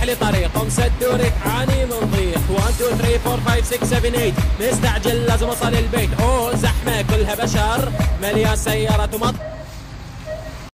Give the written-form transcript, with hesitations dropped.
لي طريق مسد وريك عاني من ضيق 1 2 3 4 5 6 7 8 مستعجل لازم اوصل البيت. اوه زحمه كلها بشر مليان سيارات ومط